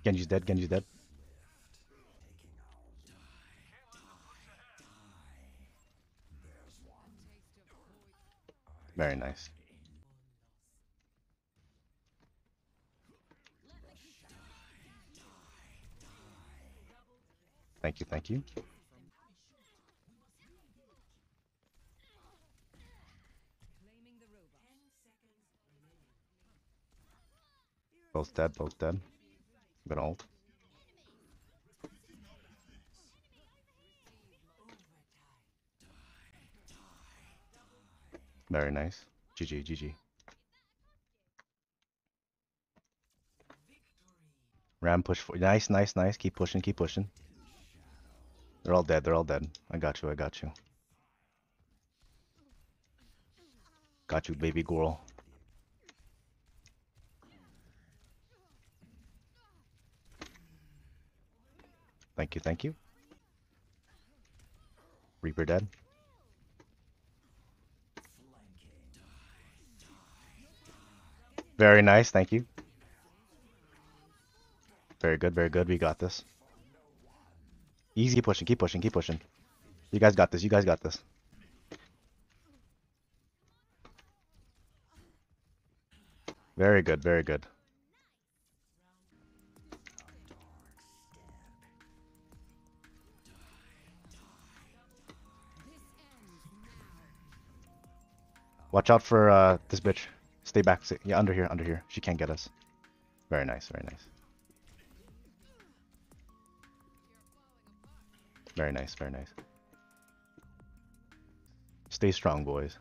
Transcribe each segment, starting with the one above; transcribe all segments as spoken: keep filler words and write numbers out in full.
Genji's dead. Genji's dead. Very nice. Thank you. Thank you. Both dead. Both dead. Good ult. Very nice. G G. G G. Ram push for nice, nice, nice. Keep pushing, keep pushing. They're all dead, they're all dead. I got you, I got you. Got you, baby girl. Thank you, thank you. Reaper dead. Very nice, thank you. Very good, very good. We got this. Easy pushing, keep pushing, keep pushing. You guys got this, you guys got this. Very good, very good. Watch out for uh, this bitch. Stay back. Stay, yeah, under here, under here. She can't get us. Very nice, very nice. Very nice, very nice. Stay strong, boys.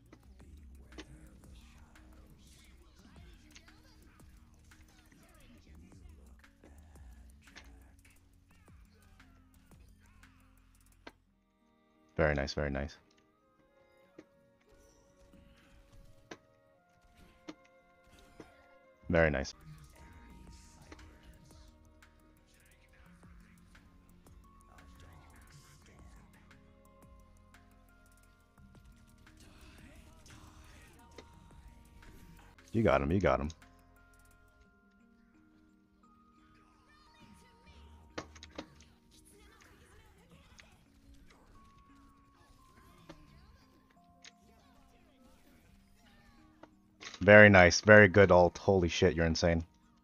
Very nice, very nice. Very nice. You got him, you got him. Very nice, very good ult. Holy shit, you're insane.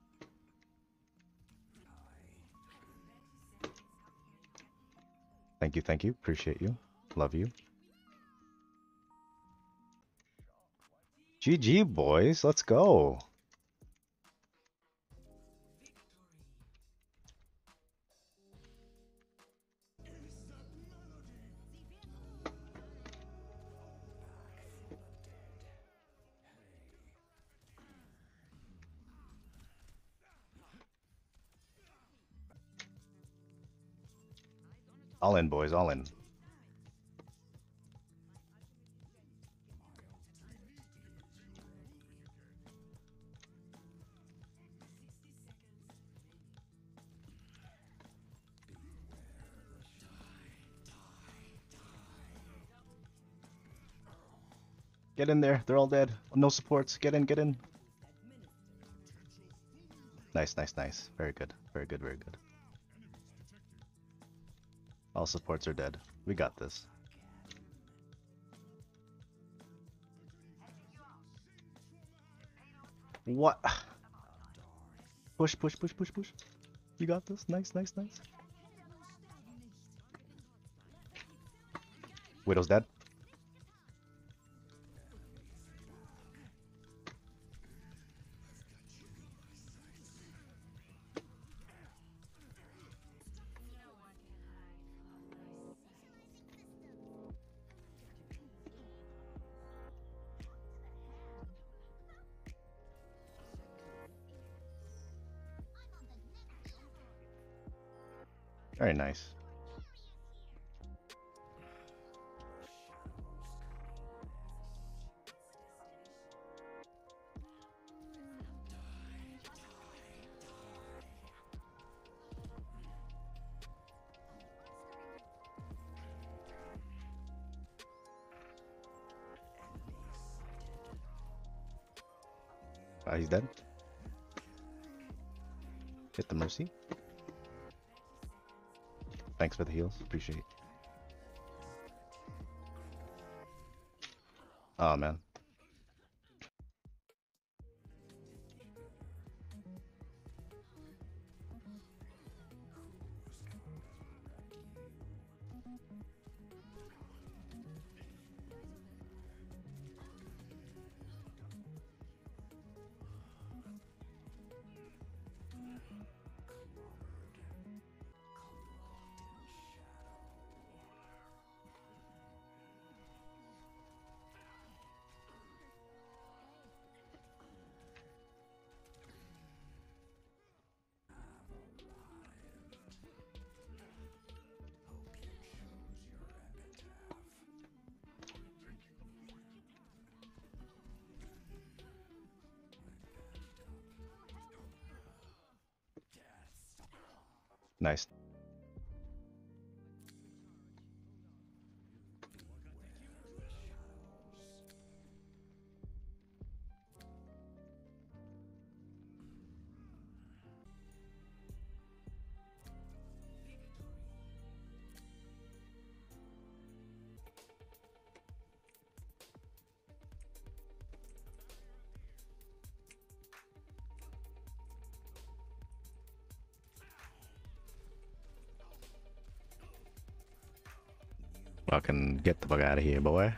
Thank you, thank you. Appreciate you. Love you. G G, boys. Let's go. All in, boys. All in. Get in there. They're all dead. No supports. Get in, get in. Nice, nice, nice. Very good. Very good, very good. All supports are dead. We got this. What? Push, push, push, push, push. You got this. Nice, nice, nice. Widow's dead. Very nice. Ah, he's dead. Hit the Mercy. Thanks for the heals. Appreciate it. Oh, man. Nice. Fucking get the fuck out of here, boy.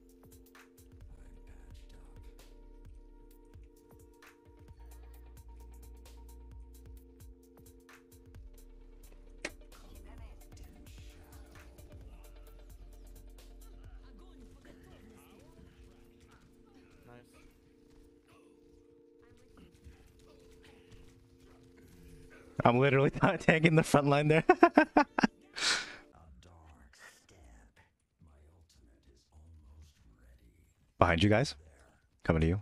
I'm literally not tagging the front line there. Behind you guys. Coming to you.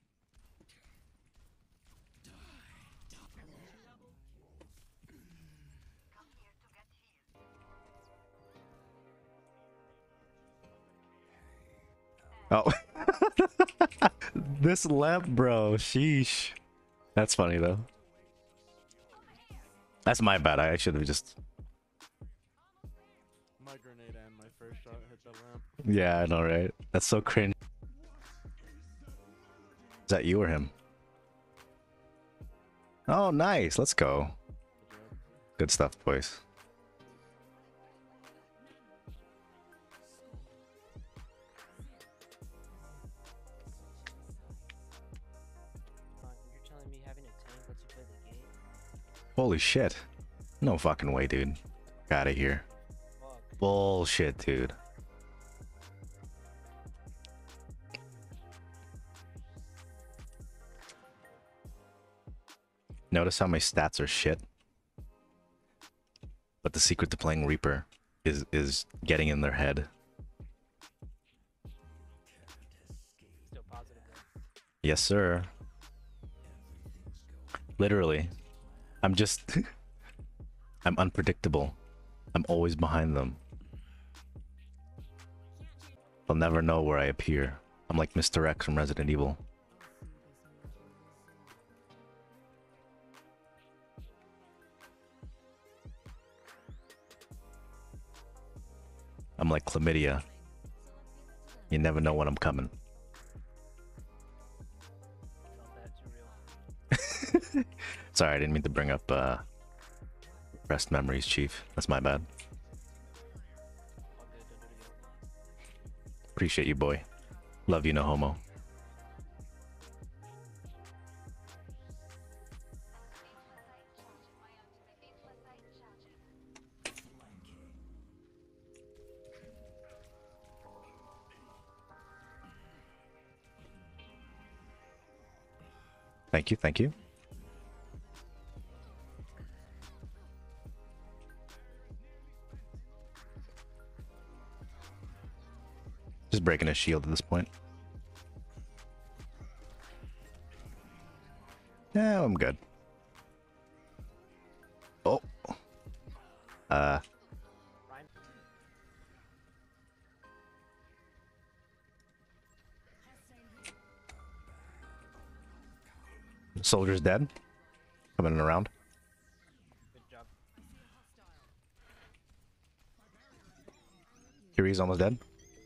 Oh. This lamp, bro. Sheesh. That's funny, though. That's my bad. I should have just... My grenade and my first shot hit the lamp. Yeah, I know, right? That's so cringe. Is that you or him? Oh, nice. Let's go. Good stuff, boys. You're telling me having a tank lets you play the game? Holy shit. No fucking way, dude. Get out of here. Fuck. Bullshit, dude. Notice how my stats are shit. But the secret to playing Reaper is is getting in their head. Still positive though. Yes, sir. Literally. I'm just... I'm unpredictable. I'm always behind them. They'll never know where I appear. I'm like Mister X from Resident Evil. I'm like chlamydia. You never know when I'm coming. Felt that too real. Sorry, I didn't mean to bring up uh, rest memories, Chief. That's my bad. All good, don't do it again. Appreciate you, boy. Love you, no homo. Thank you, thank you. Just breaking his shield at this point. Yeah, I'm good. Oh. Uh. Ryan? Soldier's dead. Coming around. Kiri's almost dead.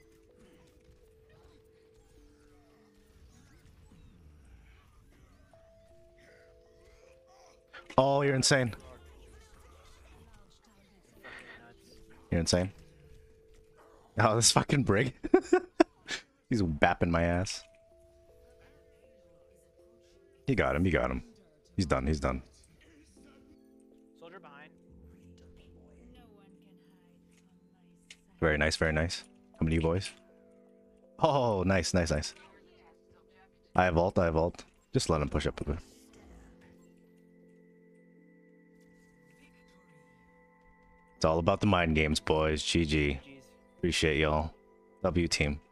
Oh, you're insane. Fucking nuts. You're insane. Oh, this fucking brig. He's bapping my ass. You got him, you got him. He's done, he's done. Soldier behind. Very nice, very nice. Coming to you, boys. Oh, nice, nice, nice. I have ult, I have ult. Just let him push up a bit. It's all about the mind games, boys. G G. Jeez. Appreciate y'all. W team.